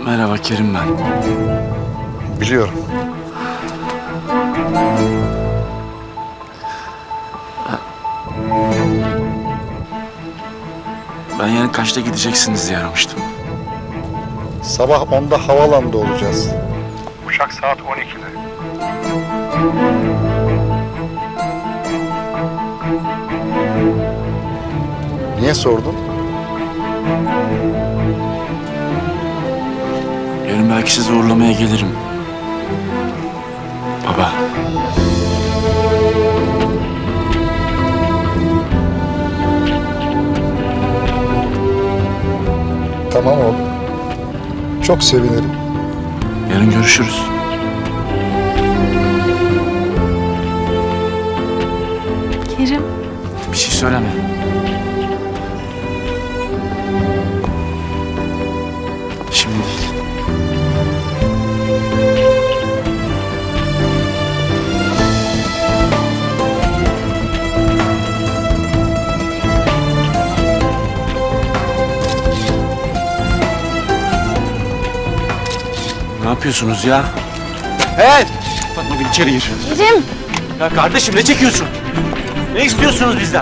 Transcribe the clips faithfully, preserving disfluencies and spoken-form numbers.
Merhaba, Kerim ben. Biliyorum. Ben yarın kaçta gideceksiniz diye aramıştım. Sabah onda havaalanında olacağız. Uçak saat on ikide. Niye sordun? Yarın belki sizi uğurlamaya gelirim. Baba. Tamam oğlum. Çok sevinirim. Yarın görüşürüz. Kerim. Bir şey söyleme. Şimdi değil. Ne yapıyorsunuz ya? Hey! Fatma Gül içeri gir. Kerim. Ya kardeşim ne çekiyorsun? Ne istiyorsunuz bizden?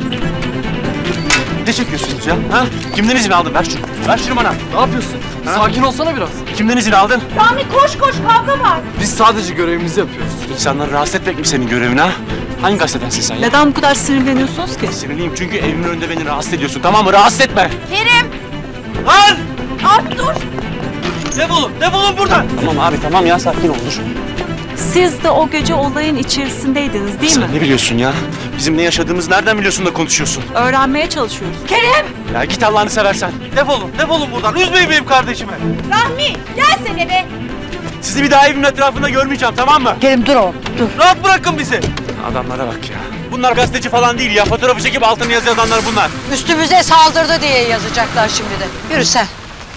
Ne çekiyorsunuz ya? Ha? Kimden izin aldın? Ver şunu. Ver şunu bana. Ne yapıyorsun? Ha? Sakin olsana biraz. Kimden izin aldın? Rami koş koş, kavga var. Biz sadece görevimizi yapıyoruz. İnsanları rahatsız etmek mi senin görevin ha? Hangi gazetedensin sen ya? Neden bu kadar sinirleniyorsunuz ki? Sinirliyim çünkü evimin önünde beni rahatsız ediyorsun, tamam mı? Rahatsız etme! Kerim. Lan! Abi dur. Defolun, defolun buradan! Tamam abi, tamam ya, sakin ol, dur. Siz de o gece olayın içerisindeydiniz değil Sen mi? ne biliyorsun ya? Bizim ne yaşadığımızı nereden biliyorsun da konuşuyorsun? Öğrenmeye çalışıyoruz. Kerim. Ya git Allah'ını seversen. Defolun, defolun buradan. Üzmeyin benim kardeşimi. Rahmi gelsene be. Sizi bir daha evimin etrafında görmeyeceğim, tamam mı? Kerim dur oğlum dur. Rahat bırakın bizi. Adamlara bak ya. Bunlar gazeteci falan değil ya. Fotoğrafı çekip altını yazı yazanlar bunlar. Üstümüze saldırdı diye yazacaklar şimdi de. Yürü sen.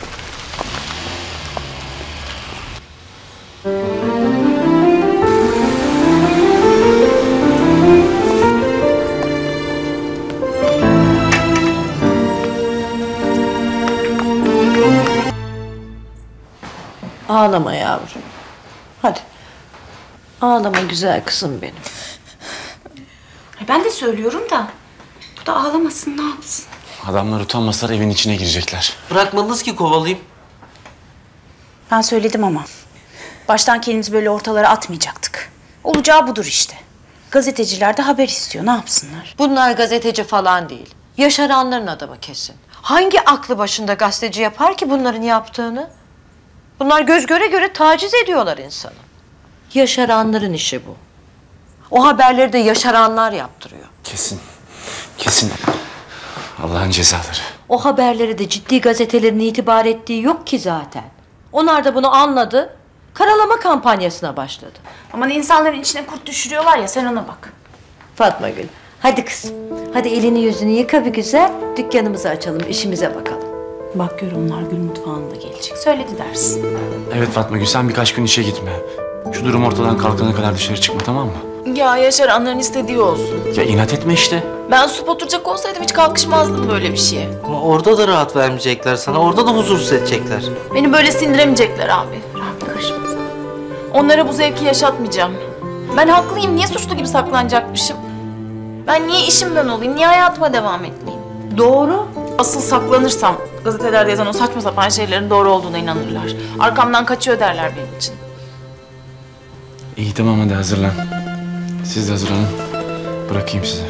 Ağlama yavrum. Hadi. Ağlama güzel kızım benim. Ben de söylüyorum da bu da ağlamasın, ne yapsın? Adamlar utanmasalar evin içine girecekler. Bırakmadınız ki kovalayayım. Ben söyledim ama. Baştan kendimizi böyle ortalara atmayacaktık. Olacağı budur işte. Gazeteciler de haber istiyor, ne yapsınlar? Bunlar gazeteci falan değil. Yaşaranların adamı kesin. Hangi aklı başında gazeteci yapar ki bunların yaptığını? Bunlar göz göre göre taciz ediyorlar insanı. Yaşaranların işi bu. O haberleri de yaşaranlar yaptırıyor. Kesin, kesin. Allah'ın cezaları. O haberleri de ciddi gazetelerin itibar ettiği yok ki zaten. Onlar da bunu anladı, karalama kampanyasına başladı. Aman insanların içine kurt düşürüyorlar ya, sen ona bak. Fatma Gül, hadi kızım. Hadi elini yüzünü yıka bir güzel, dükkanımızı açalım, işimize bakalım. Bak gör, onlar Gül mutfağında gelecek. Söyledi dersin. Evet Fatma Gül, sen birkaç gün işe gitme. Şu durum ortadan kalkana kadar dışarı çıkma, tamam mı? Ya yaşaranların istediği olsun. Ya inat etme işte. Ben sup oturacak olsaydım hiç kalkışmazdım böyle bir şeye. Ama orada da rahat vermeyecekler sana. Orada da huzursuz edecekler. Beni böyle sindiremeyecekler abi. Rahmi karışma sen. Onlara bu zevki yaşatmayacağım. Ben haklıyım. Niye suçlu gibi saklanacakmışım? Ben niye işimden olayım? Niye hayatıma devam etmeyeyim? Doğru. Asıl saklanırsam gazetelerde yazan o saçma sapan şeylerin doğru olduğuna inanırlar. Arkamdan kaçıyor derler benim için. İyi tamam, hadi hazırlan. Siz de hazırlanın. Bırakayım sizi.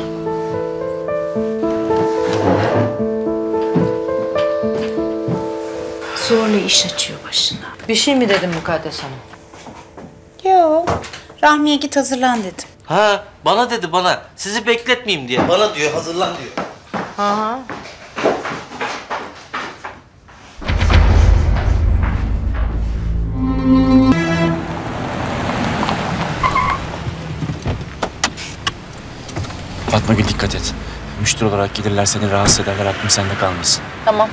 Zorla iş açıyor başına. Bir şey mi dedim Mukaddes Hanım? Yo, Rahmi'ye git hazırlan dedim. Ha, bana dedi bana. Sizi bekletmeyeyim diye. Bana diyor, hazırlan diyor. Ha. Fatma Gül dikkat et. Müşteri olarak gelirler, seni rahatsız ederler, aklım sende kalmasın. Tamam.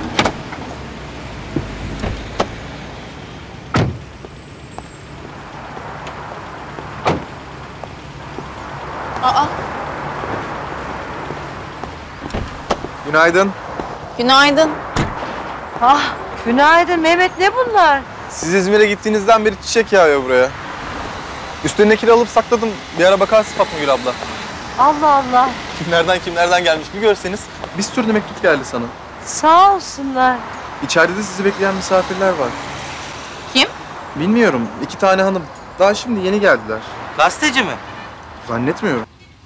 Aa, Günaydın. günaydın. Ah Günaydın Mehmet, ne bunlar? Siz İzmir'e gittiğinizden beri çiçek yağıyor buraya. Üstlerindekini alıp sakladım. Bir ara bakarsın Fatma Gül abla. Allah Allah. Kimlerden kimlerden gelmiş bir görseniz. Bir sürü de mektup geldi sana. Sağ olsunlar. İçeride de sizi bekleyen misafirler var. Kim? Bilmiyorum. İki tane hanım. Daha şimdi yeni geldiler. Gazeteci mi? Zannetmiyorum.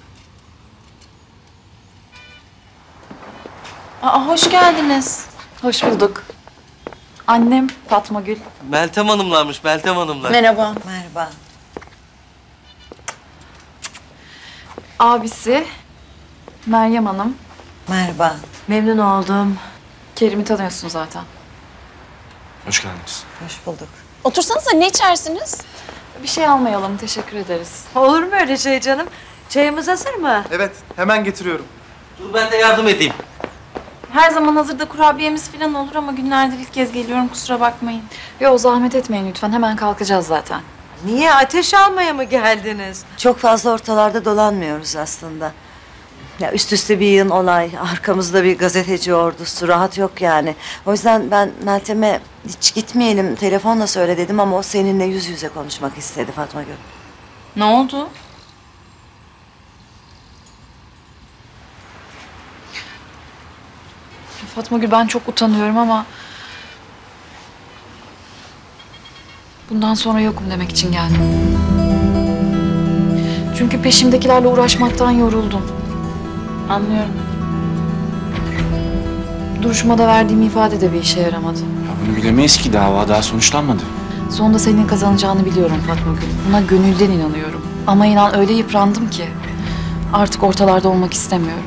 Aa, hoş geldiniz. Hoş bulduk. Annem Fatma Gül. Meltem Hanımlarmış, Meltem Hanımlar. Merhaba. Merhaba. Abisi Meryem Hanım. Merhaba. Memnun oldum. Kerim'i tanıyorsun zaten. Hoş geldiniz. Hoş bulduk. Otursanıza, ne içersiniz? Bir şey almayalım, teşekkür ederiz. Olur mu öyle şey canım? Çayımız hazır mı? Evet, hemen getiriyorum. Dur ben de yardım edeyim. Her zaman hazırda kurabiyemiz falan olur ama günlerdir ilk kez geliyorum, kusura bakmayın. Yo, zahmet etmeyin lütfen, hemen kalkacağız zaten. Niye, ateş almaya mı geldiniz? Çok fazla ortalarda dolanmıyoruz aslında. Ya üst üste bir yığın olay, arkamızda bir gazeteci ordusu, rahat yok yani. O yüzden ben Meltem'e hiç gitmeyelim, telefonla söyle dedim ama o seninle yüz yüze konuşmak istedi Fatma Gül. Ne oldu? Fatma Gül, ben çok utanıyorum ama... bundan sonra yokum demek için geldim. Çünkü peşimdekilerle uğraşmaktan yoruldum. Anlıyorum. Duruşmada verdiğim ifade de bir işe yaramadı. Ya bunu bilemeyiz ki, dava daha sonuçlanmadı. Sonunda senin kazanacağını biliyorum Fatma Gül. Buna gönülden inanıyorum. Ama inan öyle yıprandım ki artık ortalarda olmak istemiyorum.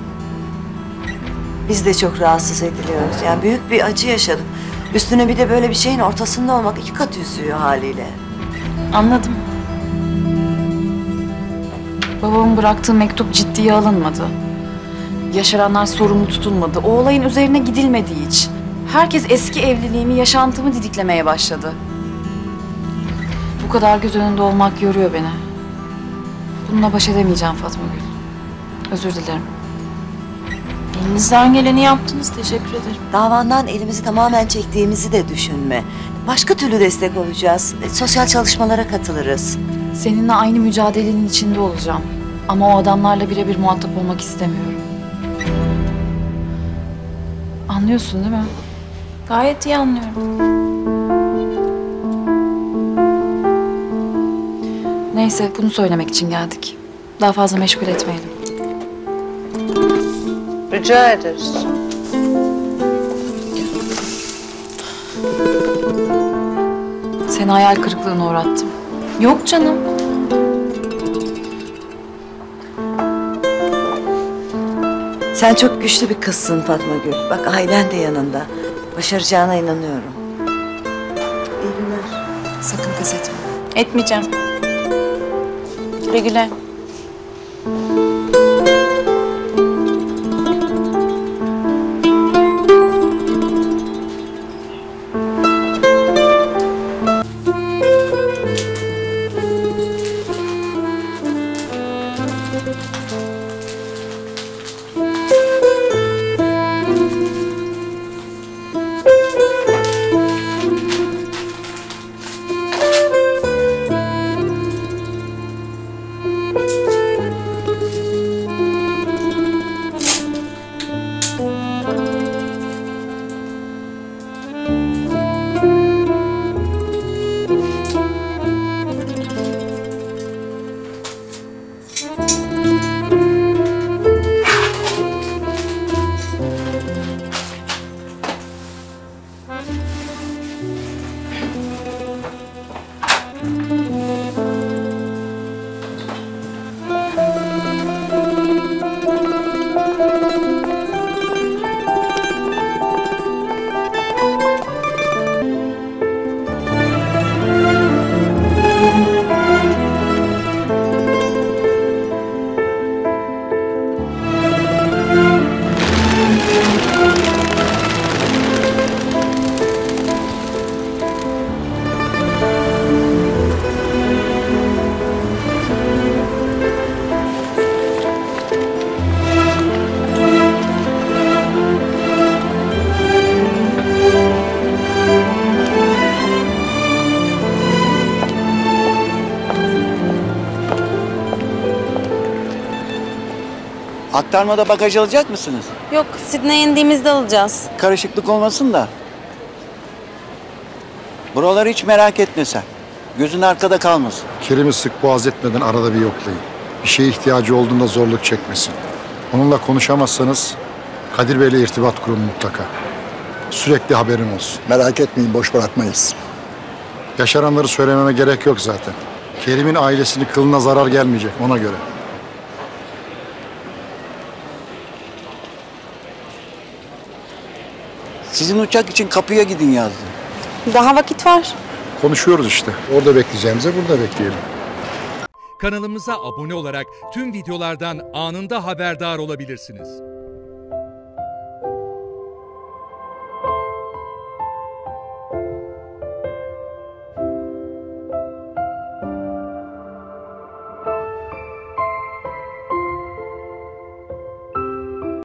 Biz de çok rahatsız ediliyoruz. Yani büyük bir acı yaşadık. Üstüne bir de böyle bir şeyin ortasında olmak iki kat üzüyor haliyle. Anladım. Babamın bıraktığı mektup ciddiye alınmadı. Yaşaranlar sorumlu tutulmadı. O olayın üzerine gidilmedi hiç. Herkes eski evliliğimi, yaşantımı didiklemeye başladı. Bu kadar göz önünde olmak yoruyor beni. Bununla baş edemeyeceğim Fatma Gül. Özür dilerim. Elinizden geleni yaptınız, teşekkür ederim. Davandan elimizi tamamen çektiğimizi de düşünme. Başka türlü destek olacağız. E, Sosyal çalışmalara katılırız. Seninle aynı mücadelenin içinde olacağım. Ama o adamlarla birebir muhatap olmak istemiyorum. Anlıyorsun değil mi? Gayet iyi anlıyorum. Neyse, bunu söylemek için geldik. Daha fazla meşgul etmeyelim. Rica ederiz. Seni hayal kırıklığına uğrattım. Yok canım. Sen çok güçlü bir kızsın Fatma Gül. Bak ailen de yanında. Başaracağına inanıyorum. İyi günler. Sakın pes etme. Etmeyeceğim. Güle güle. Aktarmada bagaj alacak mısınız? Yok, Sidney'e indiğimizde alacağız. Karışıklık olmasın da. Buraları hiç merak etme sen. Gözün arkada kalmasın. Kerim'i sık boğaz etmeden arada bir yoklayın. Bir şeye ihtiyacı olduğunda zorluk çekmesin. Onunla konuşamazsanız Kadir Bey'le irtibat kurun mutlaka. Sürekli haberim olsun. Merak etmeyin, boş bırakmayız. Yaşaranları söylememe gerek yok zaten. Kerim'in ailesini kılına zarar gelmeyecek ona göre. Sizin uçak için kapıya gidin yazdı. Daha vakit var. Konuşuyoruz işte. Orada bekleyeceğimize burada bekleyelim. Kanalımıza abone olarak tüm videolardan anında haberdar olabilirsiniz.